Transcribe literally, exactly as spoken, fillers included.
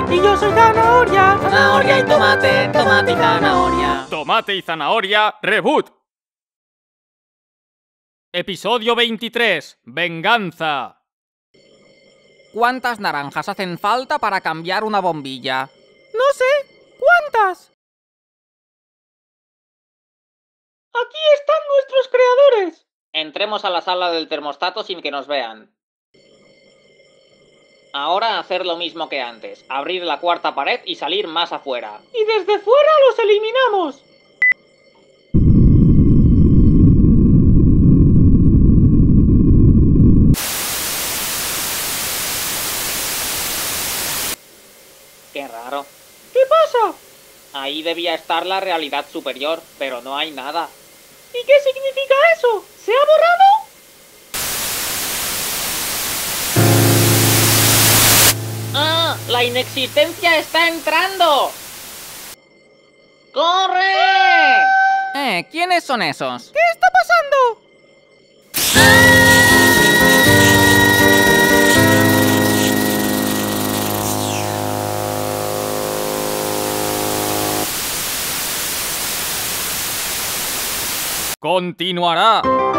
Y yo soy zanahoria. Zanahoria y tomate, tomate y zanahoria. Tomate y zanahoria, reboot. Episodio veintitrés. Venganza. ¿Cuántas naranjas hacen falta para cambiar una bombilla? No sé. ¿Cuántas? Aquí están nuestros creadores. Entremos a la sala del termostato sin que nos vean. Ahora hacer lo mismo que antes, abrir la cuarta pared y salir más afuera. Y desde fuera los eliminamos. Qué raro. ¿Qué pasa? Ahí debía estar la realidad superior, pero no hay nada. ¿Y qué significa eso? ¿Se ha borrado? ¡Ah! ¡La inexistencia está entrando! ¡Corre! Eh, ¿quiénes son esos? ¿Qué está pasando? Continuará.